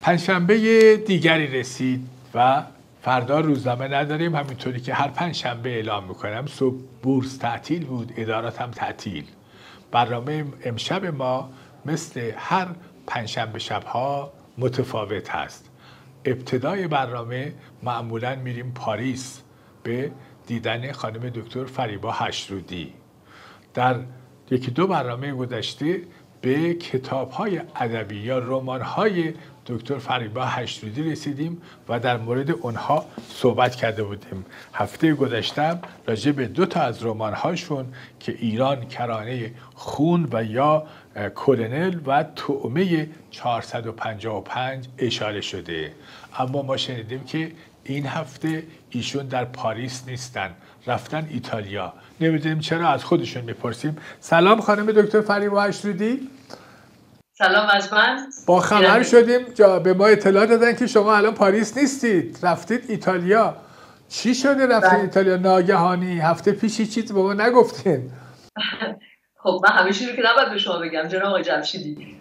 پنجشنبه دیگری رسید و فردا روزنامه نداریم، همینطوری که هر پنجشنبه اعلام میکنم. صبح بورس تعطیل بود، ادارات هم تعطیل. برنامه امشب ما مثل هر پنجشنبه شبها متفاوت هست. ابتدای برنامه معمولا میریم پاریس به دیدن خانم دکتر فریبا هشرودی. در یکی دو برنامه گذشته به کتاب‌های ادبی یا رمان‌های دکتر فریبا هشرودی رسیدیم و در مورد اونها صحبت کرده بودیم. هفته گذشته راجع به دو تا از رمان‌هاشون که ایران کرانه خون و یا کلونل و طعمه 455 اشاره شده. اما ما شنیدیم که این هفته ایشون در پاریس نیستن، رفتن ایتالیا. نمیدونیم چرا، از خودشون میپرسیم. سلام خانم دکتر فریبا هشرودی. سلام از من. با خبر شدیم به ما اطلاع دادن که شما الان پاریس نیستید، رفتید ایتالیا. چی شده رفتید ایتالیا ناگهانی؟ هفته پیشی چیز به ما نگفتین؟ خب من همیشه رو که نباید به شما بگم جناب آقای جمشیدی.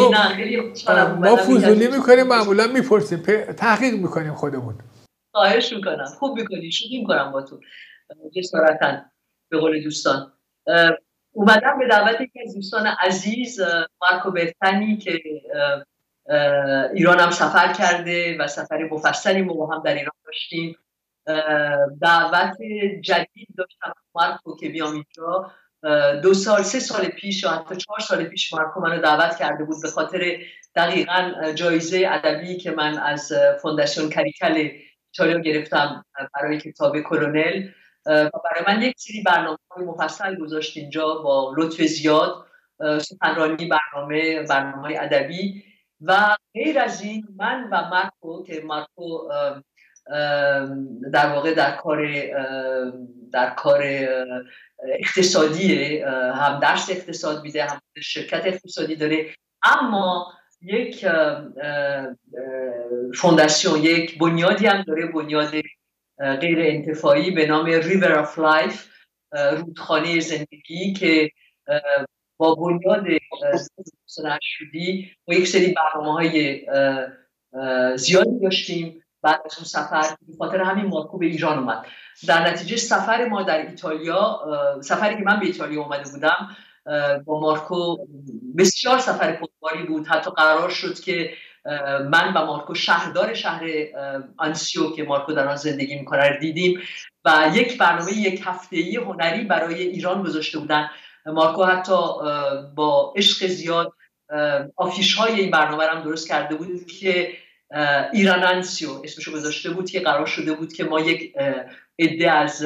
خب ما فضولی میکنیم، معمولا میپرسیم، تحقیق میکنیم خودمون. خواهش میکنم، خوب میکنی، شوخی میکنم با تو جسارتاً به قول دوستان. اومدم به دعوت یکی از دوستان عزیز مارکو برتانی که ایران هم سفر کرده و سفر مفصلی ما هم در ایران داشتیم. دعوت جدید داشتم مارکو که بیام اینجا. 3 سال پیش یا حتی 4 سال پیش مارکو منو دعوت کرده بود به خاطر دقیقاً جایزه ادبی که من از فونداسیون کریکل ایتالیا گرفتم برای کتاب کلونل. و برای من یک سری برنامه‌های مفصل گذاشت اینجا با لطف زیاد، سخنرانی، برنامه‌های ادبی و غیر از این. من و مارکو که مارکو در واقع در کار اقتصادی، هم درس اقتصاد میده، هم شرکت اقتصادی داره، اما یک فونداسیون، یک بنیادی هم داره، بنیاد غیر انتفاعی به نام ریور آف لایف، رودخانه زندگی، که با بنیاد هشرودی با یک سری برنامه‌های زیادی داشتیم. بعد از اون سفر به خاطر همین مارکو به ایران اومد. در نتیجه سفر ما در ایتالیا، سفری که من به ایتالیا اومده بودم با مارکو بسیار سفر پرباری بود. حتی قرار شد که من و مارکو شهردار شهر آنسیو که مارکو در آن زندگی میکنه رو دیدیم و یک برنامه 1 هفته‌ای هنری برای ایران گذاشته بودن. مارکو حتی با عشق زیاد آفیش های این برنامه رو هم درست کرده بود که ایرانانسیو اسمشو گذاشته بود، که قرار شده بود که ما یک عده از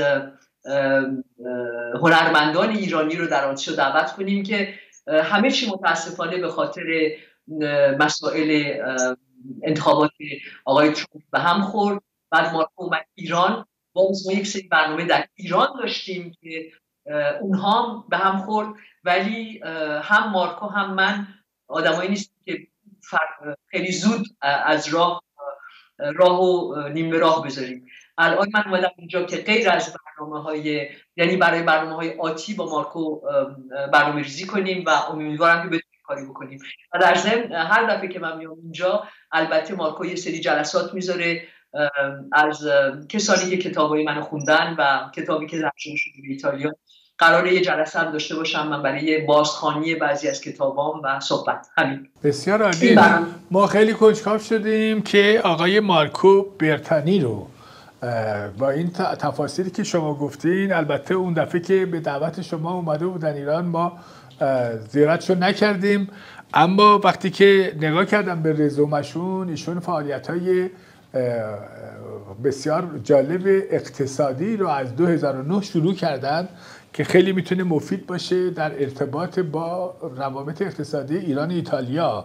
هنرمندان ایرانی رو در آنسیو دعوت کنیم که همه چی متاسفانه به خاطر مسائل انتخابات آقای ترامپ به هم خورد. بعد مارکو اومد ایران، باز ما یک سری برنامه در ایران داشتیم که اونها به هم خورد. ولی هم مارکو هم من آدمایی نیستیم که خیلی زود از راه و نیمه راه بذاریم. الان من اومدم اینجا که غیر از برنامه‌های، یعنی برای برنامه‌های آتی با مارکو برنامه‌ریزی کنیم و امیدوارم که بتونیم کاری بکنیم. و در ضمن هر دفعه که من میام اینجا، البته مارکو یه سری جلسات میذاره از کسانی که کتابای منو خوندن و کتابی که ترجمه شده به ایتالیا. قراره یه جلسه هم داشته باشم من برای بازخوانی بعضی از کتابام و صحبت. همین. بسیار عالی. ما خیلی کنجکاو شدیم که آقای مارکو برتانی رو با این تفاصیلی که شما گفتین، البته اون دفعه که به دعوت شما اومده بودن ایران ما زیارتشو نکردیم، اما وقتی که نگاه کردم به رزومشون، ایشون فعالیت‌های بسیار جالب اقتصادی رو از 2009 شروع کردن که خیلی میتونه مفید باشه در ارتباط با روابط اقتصادی ایران و ایتالیا.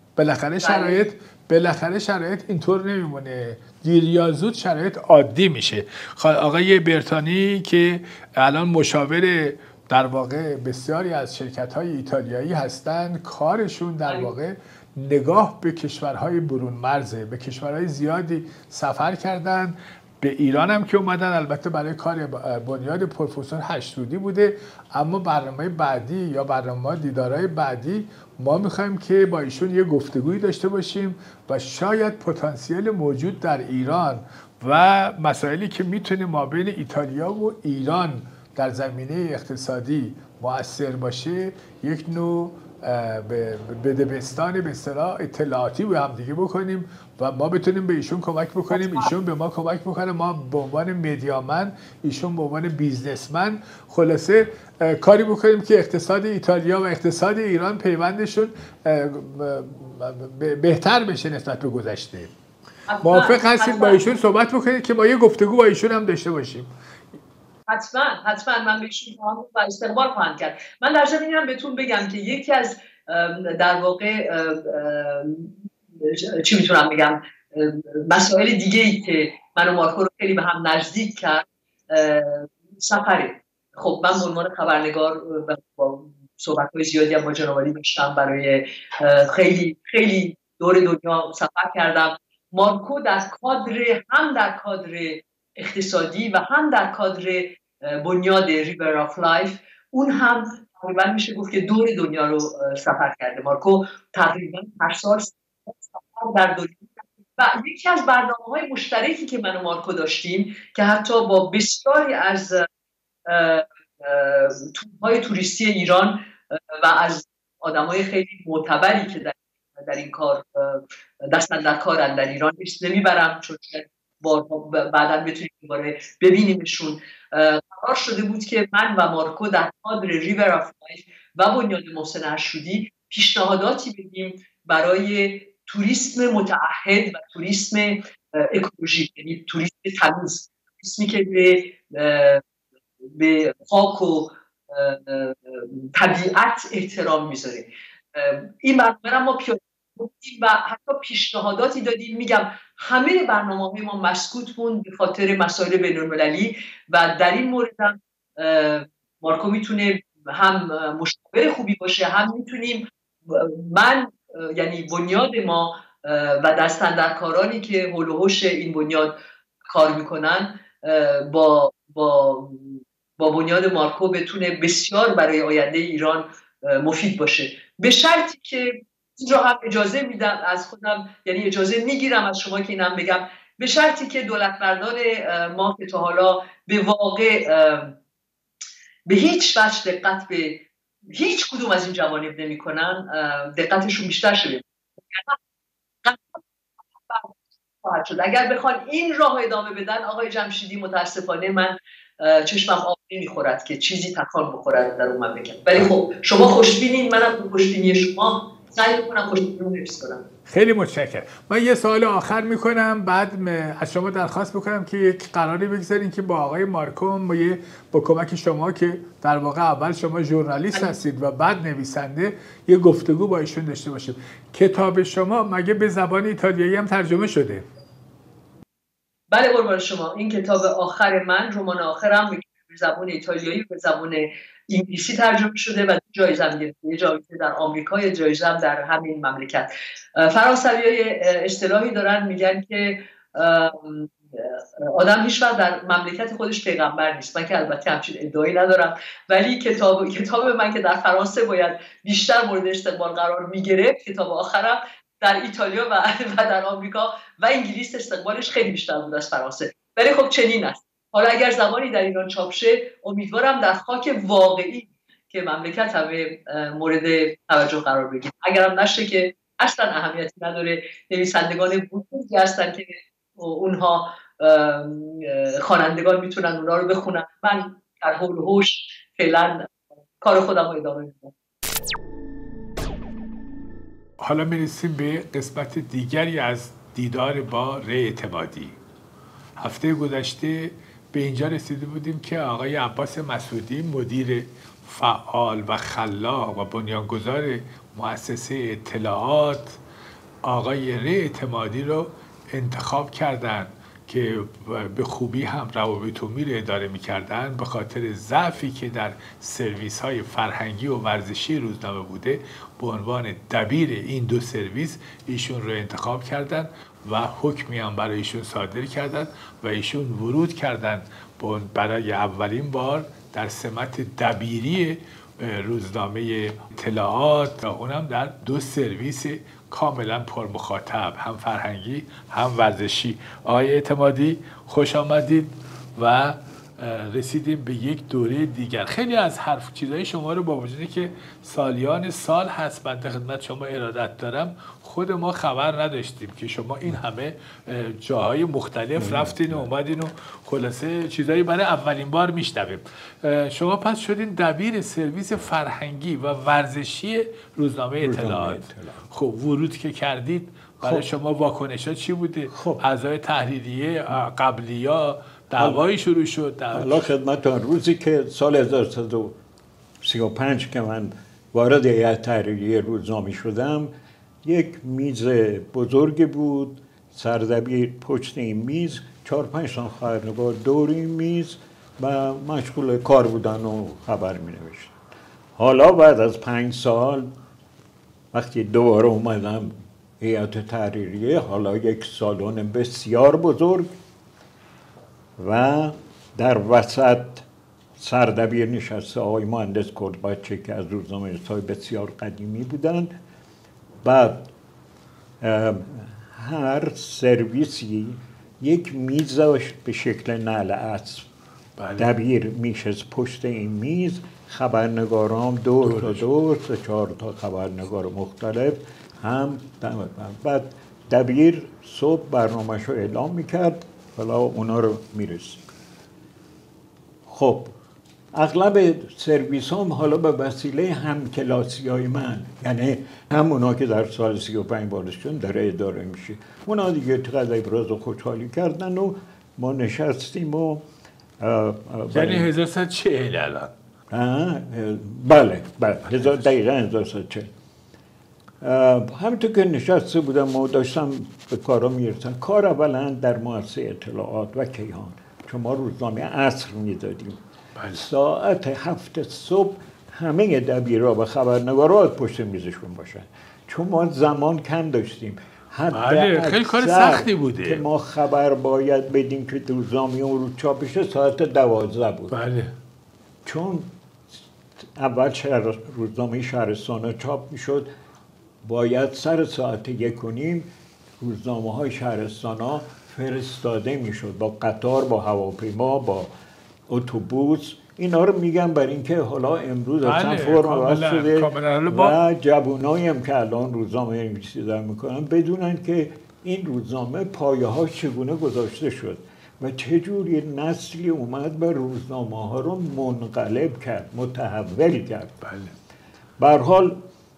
بالاخره شرایط اینطور نمیمونه، دیر یا زود شرایط عادی میشه. آقای برتانی که الان مشاور در واقع بسیاری از شرکت‌های ایتالیایی هستن، کارشون در واقع نگاه به کشورهای برون مرزه، به کشورهای زیادی سفر کردن. به ایران هم که اومدن، البته برای کار بنیاد پروفسور هشتودی بوده، اما برنامه بعدی یا برنامه دیدارهای بعدی ما میخوایم که با ایشون یه گفتگویی داشته باشیم و شاید پتانسیل موجود در ایران و مسائلی که میتونه ما بین ایتالیا و ایران در زمینه اقتصادی مؤثر باشه یک نوع بدبستان به اصطلاح اطلاعاتی به هم دیگه بکنیم و ما بتونیم به ایشون کمک بکنیم، ایشون به ما کمک بکنه، ما به عنوان مدیامن، ایشون به عنوان بیزنسمن، خلاصه کاری بکنیم که اقتصاد ایتالیا و اقتصاد ایران پیوندشون بهتر بشه نسبت به گذشته. موافق هستید با ایشون صحبت بکنید که ما یه گفتگو با ایشون هم داشته باشیم؟ حتما من به ایشون و استقبال خواهم کرد. من در ضمن اینم بهتون بگم که یکی از در واقع چی میتونم بگم مسائل دیگه ای که من و مارکو رو خیلی به هم نزدیک کرد سفره. خب من به عنوان خبرنگار با صحبت‌های زیادی هم با جناب عالی داشتم، برای خیلی خیلی دور دنیا سفر کردم. مارکو در کادر اقتصادی و هم در کادر بنیاد ریور آف لایف، اون هم تقریبا میشه گفت که دور دنیا رو سفر کرده. مارکو تقریبا هر سال سفر در دنیا و یکی از برنامه‌های مشترکی که من و مارکو داشتیم که حتی با بسیاری از تورهای توریستی ایران و از آدمای خیلی معتبری که در این کار دستن در کارن در ایران اسم نمیبرم چون بعدا بتونیم دوباره ببینیمشون، قرار شده بود که من و مارکو در کادر ریور آف لایف و بنیاد محسن ارشودی پیشنهاداتی بدیم برای توریسم متعهد و توریسم اکولوژیک، یعنی توریسم تمیز، توریسمی که به خاک و طبیعت احترام میذاره. این برنامه ما پیاده گفتیم و حتی پیشنهاداتی دادیم. میگم همه برنامه‌های ما مسکوت موند به خاطر مسائل بین‌المللی و در این مورد هم مارکو میتونه هم مشاور خوبی باشه، هم میتونیم من یعنی بنیاد ما و دستاندرکارانی که حول و حوش این بنیاد کار میکنن با بنیاد مارکو بتونه بسیار برای آینده ایران مفید باشه، به شرطی که اینجا هم اجازه میدم از خودم، یعنی اجازه میگیرم از شما که اینم بگم، به شرطی که دولتمردان ما که تا حالا به واقع به هیچ وجه دقت به هیچ کدوم از این جوانب نمی کنن دقتشون بیشتر شده. اگر بخوان این راه ادامه بدن آقای جمشیدی، متاسفانه من چشمم آب نمیخورد که چیزی تکان بخورد در اون مملکت. ولی خب شما خوشبینین، منم خوشبینی شما سعی میکنم خوشبینی رو حفظ کنم. خیلی متشکرم. من یه سوال آخر میکنم، بعد از شما درخواست میکنم که یک قراری بگذارین که با آقای مارکو با کمک شما که در واقع اول شما ژورنالیست هستید و بعد نویسنده یه گفتگو با ایشون داشته باشیم. کتاب شما مگه به زبان ایتالیایی هم ترجمه شده؟ بله قربان شما، این کتاب آخر من، رمان آخرم به زبان ایتالیایی و به زبان انگلیسی ترجمه شده و جایزه هم گرفته. یه جایزه در آمریکا، یه جایزه هم در همین مملکت. فرانسوی‌ها اصطلاحی دارن میگن که آدم هیچ وقت در مملکت خودش پیغمبر نیست. من که البته همچین ادعایی ندارم، ولی کتاب من که در فرانسه باید بیشتر مورد استقبال قرار میگرفت، کتاب آخرم در ایتالیا و در آمریکا و انگلیس استقبالش خیلی بیشتر بود از فرانسه. ولی خب چنین است. حالا اگر زبانی در ایران چاپ شه، امیدوارم در خاک واقعی که مملکت همه مورد توجه قرار بگیره. اگرم نشه که اصلا اهمیتی نداره، نویسندگان بزرگی هستن که اونها خوانندگان میتونن اونا رو بخونن. من در حول و حوش فعلا کار خودم رو ادامه میدم. حالا میرسیم به قسمت دیگری از دیدار با ری اعتمادی. هفته گذشته به اینجا رسیده بودیم که آقای عباس مسعودی، مدیر فعال و خلاق و بنیانگذار مؤسسه اطلاعات، آقای ری اعتمادی رو انتخاب کردند که به خوبی هم روابط عمومی رو اداره می‌کردن، به خاطر ضعفی که در سرویس‌های فرهنگی و ورزشی روزنامه بوده، به عنوان دبیر این دو سرویس ایشون رو انتخاب کردند و حکمی هم برای ایشون صادر کردند و ایشون ورود کردند برای اولین بار در سمت دبیری روزنامه اطلاعات، اونم در دو سرویس کاملا پر مخاطب، هم فرهنگی هم ورزشی. آقای اعتمادی خوش آمدید و رسیدیم به یک دوره دیگر. خیلی از حرف چیزای شما رو با وجودی که سالیان سال هست بنده خدمت شما ارادت دارم، خود ما خبر نداشتیم که شما این همه جاهای مختلف رفتین و اومدین و خلاصه چیزایی برای اولین بار میشنویم. شما پس شدین دبیر سرویس فرهنگی و ورزشی روزنامه اطلاعات. خب ورود که کردید برای شما واکنشات چی بوده؟ اعضای تحریریه قبلی‌ها دعوایی شروع شد. حالا خدمتتون روزی که سال 1335 که من وارد هیئت تحریریه روزنامه شدم، یک میز بزرگی بود، سردبیر پشت این میز، 4-5 تا خبرنگار دور این میز و مشغول کار بودن و خبر می نوشتن. حالا بعد از 5 سال وقتی دوباره اومدم هیئت تحریریه، حالا یک سالن بسیار بزرگ و در وسط سردبیر نشسته آقای مهندس کردبچه که از روزنامه‌نویس‌های بسیار قدیمی بودند. بعد هر سرویسی یک میز داشت به شکل نعل اسب. دبیر میشست پشت این میز، خبرنگاران دور تا دور، 3-4 تا خبرنگار مختلف هم بعد دبیر صبح برنامه‌شو اعلام میکرد، حالا اونا رو میرسیم. خب اغلب سرویس هم حالا به وسیله همکلاسی های من، یعنی همونا که در سال 35 بارشون داره اداره میشه، اونا دیگه چقدر ابراز و خوشحالی کردن و ما نشستیم و یعنی 1340 الان؟ بله دقیقا 1340. همونطور که نشسته بودم و داشتم به کارا میرسن. کار اولا در مؤسسه اطلاعات و کیهان، چون ما روزنامه عصر میدادیم، ساعت 7 صبح همه دبیرها و خبرنگارات پشت میزشون باشن، چون ما زمان کم داشتیم. بله خیلی کار سختی بوده که ما خبر باید بدیم که روزنامه اون رو چاپ بشه ساعت 12 بود. بله چون اول روزنامه شهرستان چاپ میشد، باید سر ساعت 1:30 روزنامه های شهرستان ها فرستاده میشد با قطار، با هواپیما، با اتوبوس. اینا رو میگم برای اینکه حالا امروز اصلا فرم عوض شده و جوانایی هم که الان روزنامه نویسی دارن میکنن بدونن که این روزنامه پایه ها چگونه گذاشته شد و چجوری نسلی اومد و روزنامه ها رو منقلب کرد، متحول کرد. به هر حال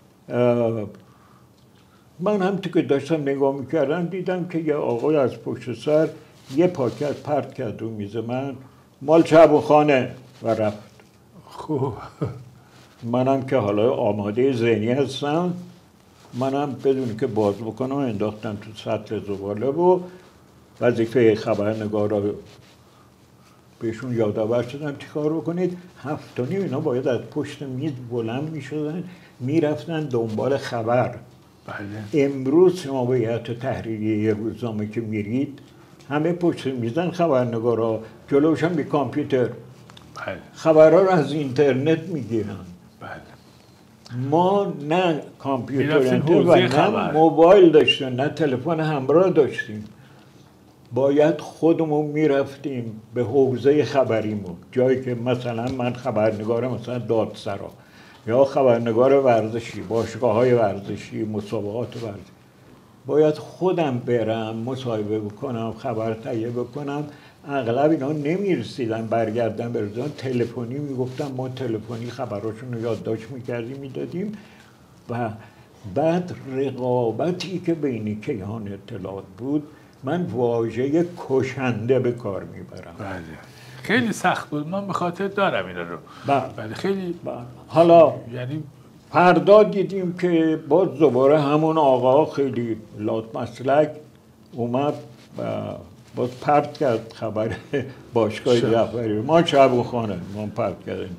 من هم که داشتم نگاه میکردم دیدم که یه آقای از پشت سر یه پاکت پرت کرد رو میز من، مال شبوخانه و رفت. خوب منم که حالا آماده ذهنی هستم، منم بدون که باز بکنم انداختم تو سطل زباله و وظیفه خبرنگارا بهشون یادآور شدم چیکار بکنید. 7:30 اینا باید از پشت میز بلند میشدن میرفتن دنبال خبر. بله. امروز شما به هیئت تحریریه روزنامه که میرید همه پشت میزن خبرنگارا، جلوشن بی کامپیوتر. بله. خبرها رو از اینترنت میگیرن. بله. ما نه کامپیوتر و نه موبایل داشتیم، نه تلفن همراه داشتیم. باید خودمون میرفتیم به حوزه خبریمون، جایی که مثلا من خبرنگار مثلا دادسرا یا خبرنگار ورزشی، باشگاه‌های ورزشی، مسابقات ورزشی، باید خودم برم مصاحبه بکنم، خبر تهیه بکنم. اغلب اینا نمیرسیدن برگردن به روزنامه، تلفنی میگفتن، ما تلفنی خبراشون رو یادداشت میکردیم میدادیم. و بعد رقابتی که بین کیهان اطلاعات بود، من واژه کشنده به کار میبرم. بله خیلی سخت بود، من به خاطر دارم اینا رو. بله خیلی حالا یعنی فردا دیدیم که باز دوباره همون آقا خیلی لات مسلک اومد و باز پرت کرد خبر باشگاه جعفری رو. ما شعبونخانه ما پرت کردیم.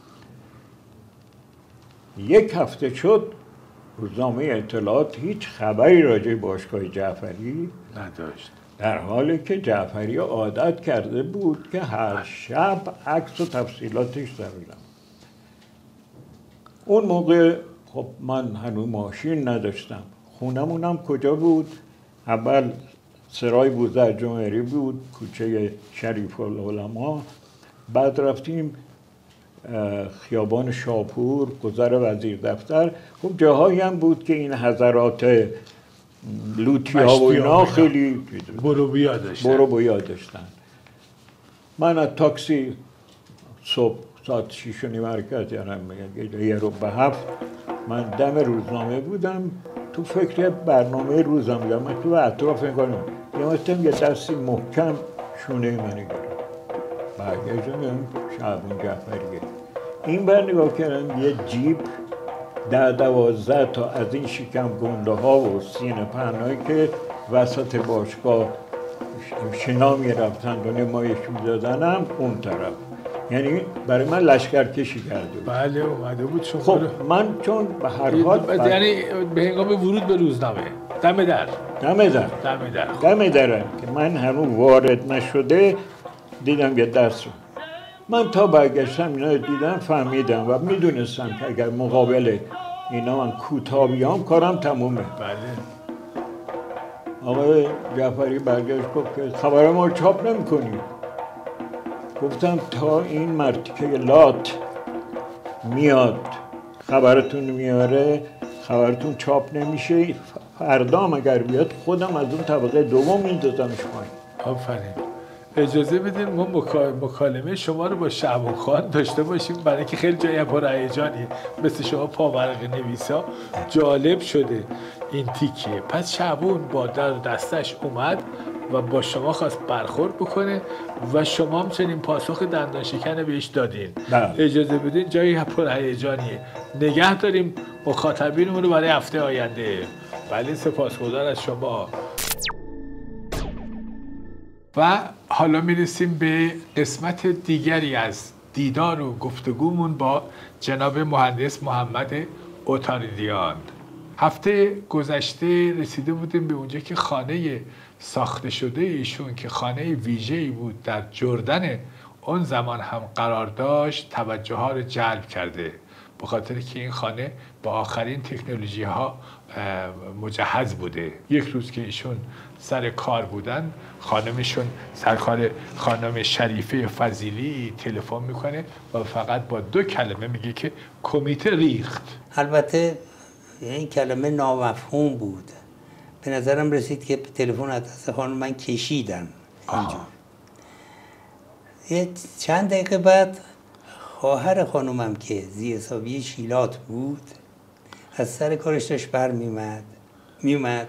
یک هفته شد روزنامه اطلاعات هیچ خبری راجع باشگاه جعفری نداشت، در حالی که جعفری عادت کرده بود که هر شب عکس و تفصیلاتش ضروریه. اون موقع خب من هنوز ماشین نداشتم. خونمونم کجا بود؟ اول سرای بوزر جمهوری بود، کوچه شریف العلماء. بعد رفتیم خیابان شاپور، گذر وزیر دفتر. خب جاهایی هم بود که این حضرات لوتی ها و اینا خیلی برو بیا داشتن. من از تاکسی صبح ساعت 6:30 حرکت یعنی یه رو به 7 من دم روزنامه بودم، تو فکر برنامه روزم بودم. من تو اطراف نگاه یه دستی محکم شونه منو گرفت. برگشتم شعبون جعفریه. این بر نگاه کردم یه جیب 10-12 تا از این شکم گنده ها و سینه پهنایی که وسط باشگاه شنا میرفتن و نمایش میدادنم اون طرف. یعنی برای من لشکرکشی کرده بود. بله اومده بود شما. خب من چون به هر حال یعنی به هنگام ورود به روزنامه دم در که من هنوز وارد نشده دیدم یه دست رو. من تا برگشتم اینا دیدم فهمیدم و میدونستم که اگر مقابل اینا من کوتاه بیام کارم تمومه. بله. آقای جعفری برگشت گفت که خبر ما چاپ نمی کنی. گفتم تا این مرتیکه لات میاد خبرتون میاره خبرتون چاپ نمیشه. فردام اگر بیاد خودم از اون طبقه دوم میندازمش پایین. آفرین. اجازه بدین ما مکالمه شما رو با شعبونخان داشته باشیم، برای اینکه خیلی جای پرهیجانی مثل شما پاورق نویسا جالب شده این تیکه. پس شعبون با دستش اومد و با شما خواست برخورد بکنه و شما هم چنین پاسخ دندان شکن بهش دادین. اجازه بدین جای پرهیجانیه. نگه داریم مخاطبینمون رو برای هفته آینده. بله سپاسگزار از شما. و حالا میرسیم به قسمت دیگری از دیدار و گفتگومون با جناب مهندس محمد اوتاریدیان. هفته گذشته رسیده بودیم به اونجا که خانه ساخته شده ایشون که خانه ویژه‌ای بود در جردن اون زمان هم قرار داشت توجه ها رو جلب کرده، به خاطر که این خانه با آخرین تکنولوژی ها مجهز بوده. یک روز که ایشون سر کار بودن خانمشون سرکار خانم شریفه فضیلی تلفن میکنه و فقط با 2 کلمه میگه که کمیته ریخت. البته این کلمه نامفهوم بود. به نظرم رسید که تلفن از دست خانم من کشیدن اینجا. یه چند دقیقه بعد خواهر خانومم که زی حسابی شیلات بود از سر کارش داشت بر میومد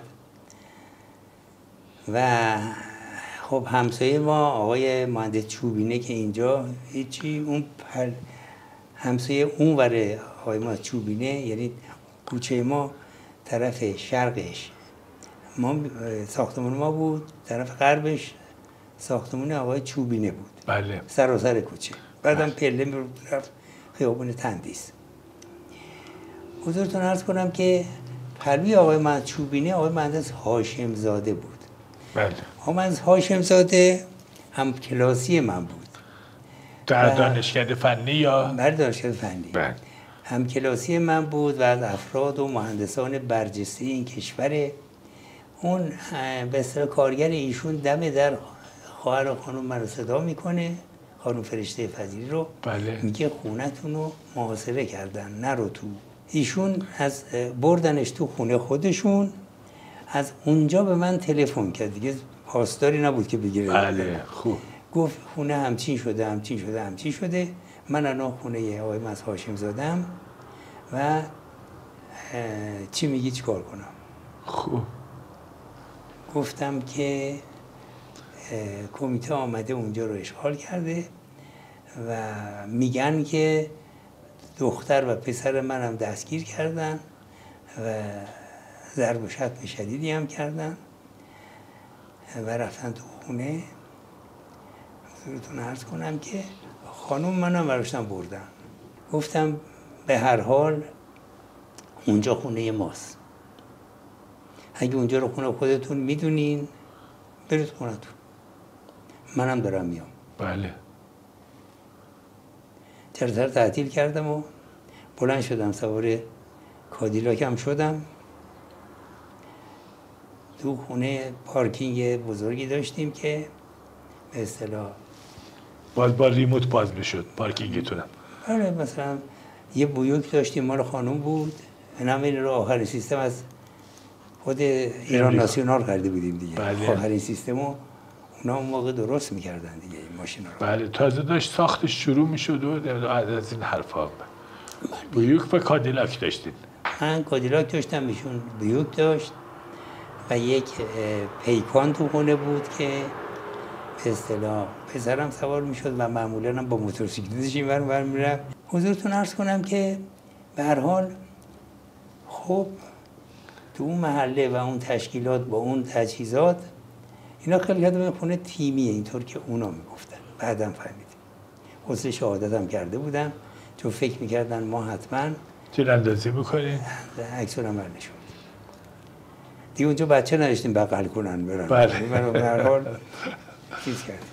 و خب همسایه ما آقای مهندس چوبینه که اینجا هیچی، اون همسایه اون وره آقای مهندس چوبینه یعنی کوچه ما طرف شرقش ما ساختمان ما بود، طرف غربش ساختمان آقای چوبینه بود. بله. سراسر کوچه. بعدم پله میرفت خیابون تندیس. حضورتون عرض کنم که پلوی آقای مهندس چوبینه آقای مهندس هاشم زاده بود. بله. آقای مهندس هاشم زاده هم کلاسی من بود. در دانشکده فنی یا؟ در دانشکده فنی. بله. هم کلاسی من بود و از افراد و مهندسان برجسته این کشور. اون به اصطلاح کارگر ایشون دم در خواهر خانم من رو صدا میکنه، خانم فرشته فضیلی رو. بله. میگه خونتون رو محاصره کردن نرو تو. ایشون از بردنش تو خونه خودشون، از اونجا به من تلفن کرد، دیگه پاسداری نبود که بگیره. بله خوب. گفت خونه همچین شده. من الان خونه آقای مهندس هاشم زادم و چی میگی چی کار کنم؟ خوب. گفتم که کمیته آمده اونجا رو اشغال کرده و میگن که دختر و پسر منم دستگیر کردن و ضرب و شتم شدیدی هم کردن و رفتن تو خونه. حضورتون عرض کنم که خانم منم براشتم بردم، گفتم به هر حال اونجا خونه ماست، اگه اونجا رو خونه خودتون میدونین برید خونتون، منم دارم میام. بله. چرا تعطیل کردم و بلند شدم، سوار کادیلاکم شدم. تو خونه پارکینگ بزرگی داشتیم که به اصطلاح با ریموت باز میشد پارکینگتونم. بله، مثلا یه بیوک داشتیم مال خانم بود، این رو آخرین سیستم از خود ایران ناسیونال خریده بودیم دیگه. بله. آخرین سیستمو اونا اون موقع درست میکردن دیگه این ماشینا رو. بله، تازه داشت ساختش شروع میشد و از این حرفا. بیوک و کادیلاک داشتید؟ من کادیلاک داشتم، ایشون بیوک داشت و یک پیکان تو خونه بود که به اصطلاح پسرم سوار میشد و معمولا هم با موتورسیکلتش این ور میرفت. حضورتون عرض کنم که به هر حال خب تو اون محله و اون تشکیلات با اون تجهیزات اینا خیلی کردم خونه تیمیه، اینطور که اونا میگفتن. بعدم فهمیدیم حسن شهادت هم کرده بودم، چون فکر میکردن ما حتما تیراندازی میکنیم. عکس العمل نشون دیگه اونجا بچه نداشتیم بغل کنن برن. بله. به هر حال چیز کردیم.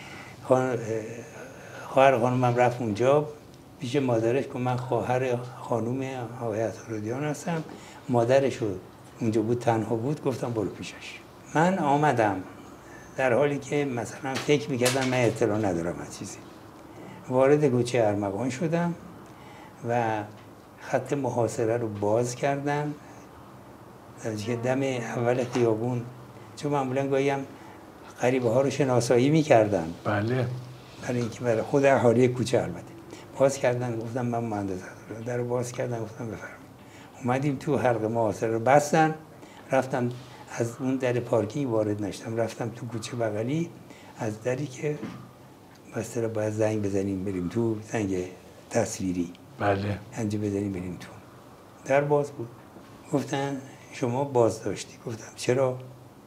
خواهر خانومم رفت اونجا پیش مادرش که من خواهر خانوم آقای عطارودیان هستم. مادرش اونجا بود، تنها بود، گفتم برو پیشش. من آمدم در حالی که مثلا فکر میکردم من اطلاع ندارم از چیزی. وارد کوچه ارمغان شدم و خط محاصره رو باز کردم که دم اول خیابون، چون معمولا گاهی هم غریبه ها رو شناسایی میکردن. بله. برای اینکه برای خود اهالی کوچه البته باز کردن. گفتم من مهندس هستم. در رو باز کردن، گفتم بفرمایید. اومدیم تو، حلقه محاصره رو بستن. رفتم از اون در پارکینگ وارد نشدم، رفتم تو کوچه بغلی از دری که بسته رو باید زنگ بزنیم بریم تو، زنگ تصویری. بله. انجا بزنیم بریم تو. در باز بود. گفتن شما باز داشتی. گفتم چرا؟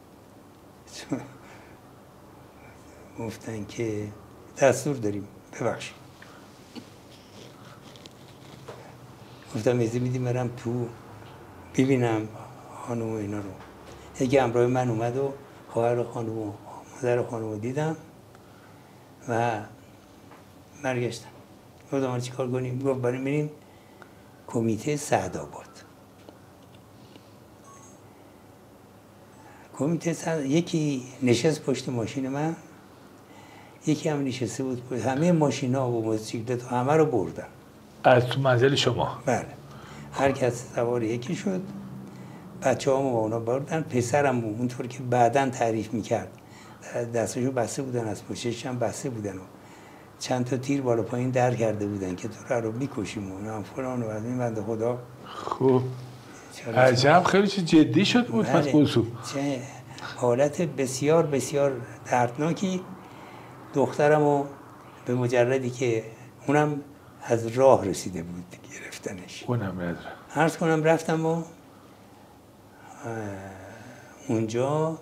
گفتن که دستور داریم، ببخشید. گفتم اجازه میدیم برم تو ببینم خانم و اینا رو. یکی همراه من اومد و خواهر خانم و مادر خانم رو دیدم و برگشتم. گفتم چی کار کنیم؟ گفت بریم بریم کمیته سعدآباد. کمیته یکی نشست پشت ماشین من، یکی هم نشسته بود. همه ماشینا و موتورسیکلت همه رو بردن از تو منزل شما؟ بله. هر کس سوار یکی شد. بچه‌هامو با اونا بردن. پسرم اونطور که بعداً تعریف میکرد دستشو بسته بودن، از پشتش هم بسته بودن و چند تا تیر بالا پایین در کرده بودن که تو رو میکشیم و اینا فلان و از این بنده خدا. خوب عجب، خیلی چه جدی شد بود. پس موضوع چه حالت بسیار بسیار دردناکی. دخترمو به مجردی که اونم از راه رسیده بود گرفتنش، اونم نداره. عرض کنم رفتم و اونجا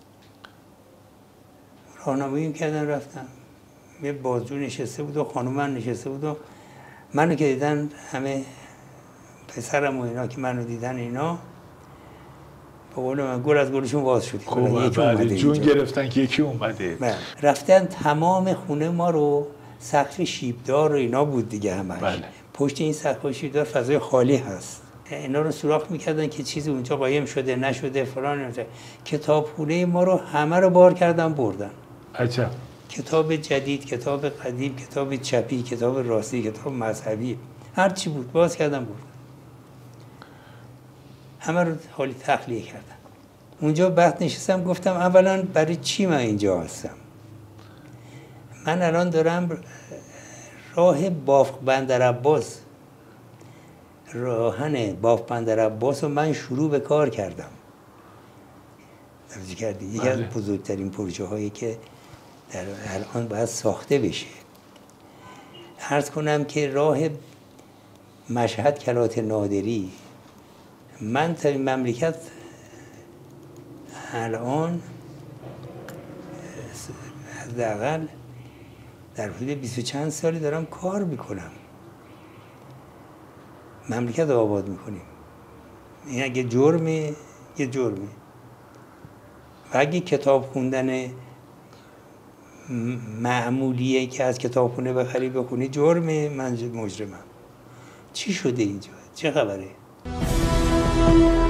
راهنمایی کردن. رفتم یه بازجو نشسته بود و خانم من نشسته بود و منو که دیدن همه پسرم و اینا که منو دیدن اینا به قول من گل از گلشون باز شدیم. خب جون گرفتن که یکی اومده. رفتن تمام خونه ما رو سقف شیبدار و اینا بود دیگه همش. بله. پشت این سقف شیبدار فضای خالی هست. اینا رو سوراخ میکردن که چیزی اونجا قایم شده نشده فلان. کتابخونه ما رو همه رو بار کردن بردن. عجب. کتاب جدید، کتاب قدیم، کتاب چپی، کتاب راستی، کتاب مذهبی، هر چی بود باز کردن بردن. همه رو حالی تخلیه کردن. اونجا بعد نشستم گفتم اولا برای چی من اینجا هستم؟ من الان دارم راه بافق بندرعباس، راهن بافق بندرعباس رو من شروع به کار کردم. توجه کردی؟ یکی از بزرگترین پروژه هایی که در الان باید ساخته بشه. عرض کنم که راه مشهد کلات نادری، من تا این مملکت الان حداقل در حدود 20 چند سالی دارم کار میکنم، مملکت آباد میکنیم. این اگه جرمه یه جرمه، و اگه کتاب خوندن معمولیه که از کتابخونه بخری بخونی جرمه، من مجرمم. چی شده اینجا؟ چه خبره؟